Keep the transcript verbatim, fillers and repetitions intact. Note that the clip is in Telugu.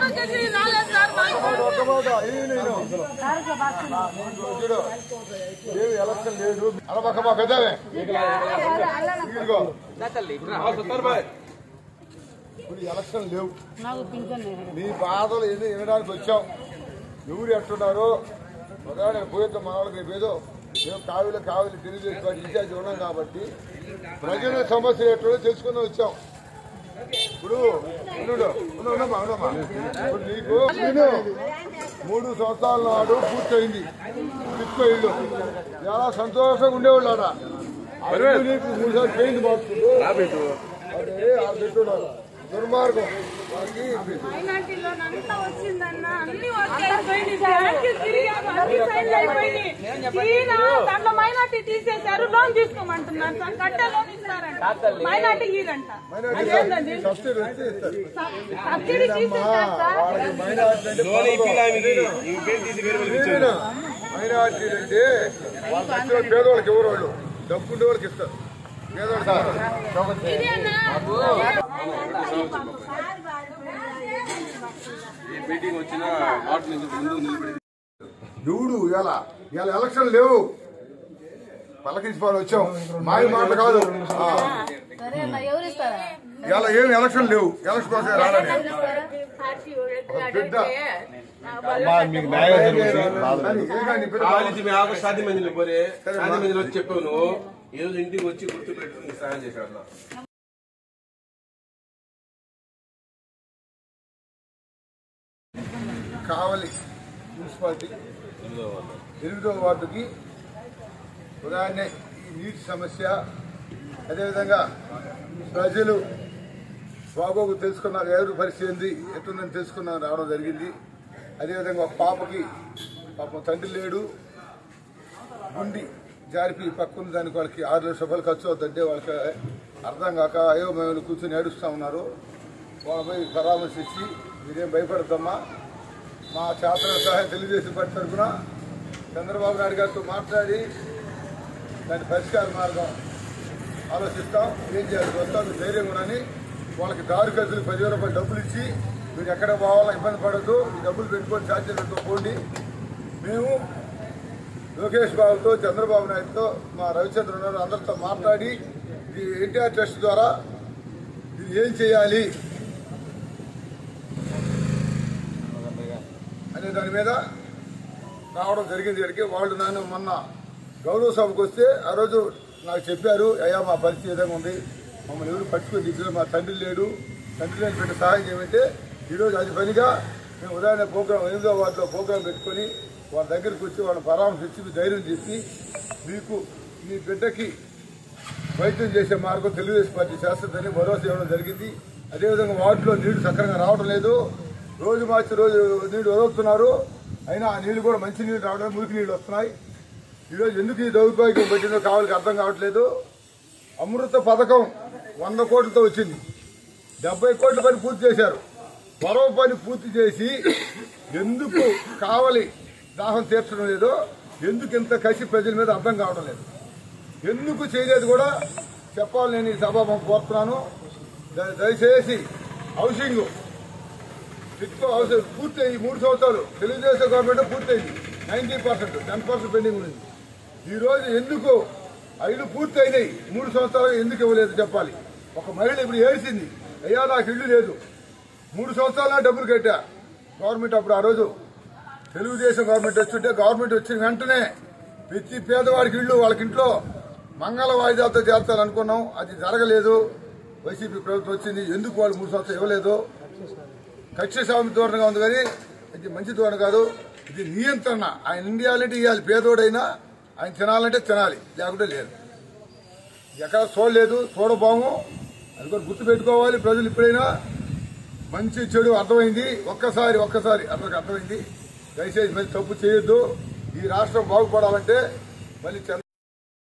ఎలక్షన్ లేదు అలా పక్క మా పెద్దవే ఇప్పుడు ఎలక్షన్ లేవు. మీ బాధలు ఏదో వినడానికి వచ్చాం. ఎవరు ఎట్టున్నారో ఉదాహరణ పోయేద్దాం. మా వాళ్ళకి రేపు ఏదో మేము కావిలో కావిలి తెలుగుదేశం ఇన్ఛార్జ్ ఉన్నాం కాబట్టి ప్రజల సమస్యలు ఎట్టో తెలుసుకుందాం వచ్చాం. ఇప్పుడు ఉండమ్మా ఉండమ్మా ఇప్పుడు నీకు నేను మూడు సంవత్సరాల నాడు పూర్తయింది తిప్ప ఇల్లు. చాలా సంతోషంగా ఉండేవాళ్ళు ఆడ. నీకు మూడు సార్లు పెయింట్ మార్చుకుంటూ అదే ఆ పెట్టున్నారు. దుర్మార్గం దాంట్లో మైనార్టీ తీసేశారు. లోన్ తీసుకోమంటున్నారు సార్. కట్టే లోన్ ఇస్తారంట. మైనార్టీ ఇదంట. సబ్సిడీ తీసేశారు సార్. మైనార్టీ అంటే వాళ్ళ పేదవాళ్ళకి ఎవరు వాళ్ళు డబ్బుండే వాళ్ళకి ఇస్తారు. చూడు ఇలా ఇలా ఎలక్షన్ లేవు. పలకించుకోవాలి వచ్చాం. మాయ మాట కాదు. ఇలా ఏమి ఎలక్షన్ లేవు. ఎలక్షన్ కోసం రాలని బిడ్డ చెప్పావు నువ్వు. ఈ రోజు ఇంటికి వచ్చి గుర్తు పెట్టుకుని సాయం చేశాడు. కావలి మున్సిపాలిటీ ఎనిమిదవ వార్డుకి ఉదాహరణ ఈ నీటి సమస్య, అదేవిధంగా ప్రజలు బాగోగు తెలుసుకున్నారు. ఎవరు పరిస్థితి ఏంది ఎట్టుందని తెలుసుకున్నారు రావడం జరిగింది. అదేవిధంగా ఒక పాపకి పాపం తండ్రి లేడు. గుండి జారిపి పక్కన దానికి వాళ్ళకి ఆరు లక్షల రూపాయలు ఖర్చు అవుతుంటే వాళ్ళకి అర్థం కాక అయ్యో మేము కూర్చొని ఏడుస్తూ ఉన్నారు. వాళ్ళపై పరామర్శించి మీరేం భయపడతామా, మా చేతన సహాయం తెలుగుదేశం పార్టీ తరఫున చంద్రబాబు నాయుడు గారితో మాట్లాడి దాని పరిష్కార మార్గం ఆలోచిస్తాం. ఏం చేయాల్సి వస్తాం మీరు ధైర్యం అని వాళ్ళకి దారి ఖర్చులు పదివేల రూపాయలు డబ్బులు ఇచ్చి మీరు ఎక్కడ పోవాలో ఇబ్బంది పడద్దు, ఈ డబ్బులు పెట్టుకొని ఛార్జీలతో పోండి. మేము లోకేష్ బాబుతో చంద్రబాబు నాయుడుతో మా రవిచంద్ర ఉన్నారు అందరితో మాట్లాడి ఈ ఎన్టీఆర్ ట్రస్ట్ ద్వారా ఇది ఏం చేయాలి అనే దాని మీద రావడం జరిగింది. ఇక్కడికి వాళ్ళు నన్ను మొన్న గౌరవ సభకు వస్తే ఆ రోజు నాకు చెప్పారు, అయ్యా మా పరిస్థితి విధంగా ఉంది, మమ్మల్ని ఎవరు పట్టుకుని దిగులు, మా తండ్రి లేడు, తండ్రి లేని పెట్టి సహాయం చేయమంటే ఈరోజు అది పనిగా మేము ఉదాహరణ ప్రోగ్రాం ఎనిమిదో వార్డులో ప్రోగ్రాం పెట్టుకొని వాళ్ళ దగ్గరికి వచ్చి వాళ్ళని పరామర్శించి ధైర్యం చెప్పి మీకు మీ బిడ్డకి వైద్యం చేసే మార్గం తెలుగుదేశం పార్టీ చేస్తుందని భరోసా ఇవ్వడం జరిగింది. అదేవిధంగా వార్డులో నీళ్లు సక్రమంగా రావడం లేదు. రోజు మార్చి రోజు నీళ్లు వదులుతున్నారు. అయినా ఆ నీళ్లు కూడా మంచి నీళ్లు రావడం, మురికి నీళ్లు వస్తున్నాయి. ఈరోజు ఎందుకు ఈ దౌర్భాగ్యం పెట్టిందో కావాలికి అర్థం కావట్లేదు. అమృత పథకం వంద కోట్లతో వచ్చింది. డెబ్బై కోట్ల పని పూర్తి చేశారు. మరో పని పూర్తి చేసి ఎందుకు కావాలి దాహం తీర్చడం లేదో, ఎందుకు ఇంత కసి ప్రజల మీద అర్థం కావడం లేదు, ఎందుకు చేయలేదు కూడా చెప్పాలి. నేను ఈ సభాముఖం కోరుతున్నాను. దయచేసి హౌసింగ్ టిట్కో హౌసింగ్ పూర్తయింది. మూడు సంవత్సరాలు తెలుగుదేశం గవర్నమెంట్ పూర్తయింది. Ninety percent ten percent pending ఉంది. ఈ రోజు ఎందుకు ఐదు పూర్తి అయినాయి, మూడు సంవత్సరాలు ఎందుకు ఇవ్వలేదు చెప్పాలి. ఒక మహిళ ఇప్పుడు ఏడ్చింది, అయ్యా నాకు ఇల్లు లేదు, మూడు సంవత్సరాల డబ్బులు కట్టా. గవర్నమెంట్ అప్పుడు ఆ రోజు తెలుగుదేశం గవర్నమెంట్ వచ్చుంటే గవర్నమెంట్ వచ్చిన వెంటనే ప్రతి పేదవాడికి ఇల్లు వాళ్ళకి ఇంట్లో మంగళ వాయిదాలతో చేస్తారనుకున్నాం. అది జరగలేదు. వైసీపీ ప్రభుత్వం వచ్చింది. ఎందుకు వాళ్ళు మూడు సంవత్సరాలు ఇవ్వలేదు? కక్ష సామి ధోరణిగా ఉంది, కానీ ఇది మంచి ధోరణి కాదు. ఇది నియంత్రణ. ఆయన ఇండియాలంటే ఇవ్వాలి. పేదోడైనా ఆయన తినాలంటే తినాలి, లేకుంటే లేదు. ఎక్కడ చూడలేదు, చూడబోము. అది కూడా గుర్తు పెట్టుకోవాలి. ప్రజలు ఇప్పుడైనా మంచి చెడు అర్థమైంది. ఒక్కసారి ఒక్కసారి అందరికి అర్థమైంది. దయచేసి మళ్ళీ తప్పు చేయొద్దు. ఈ రాష్ట్రం బాగుపడాలంటే మళ్ళీ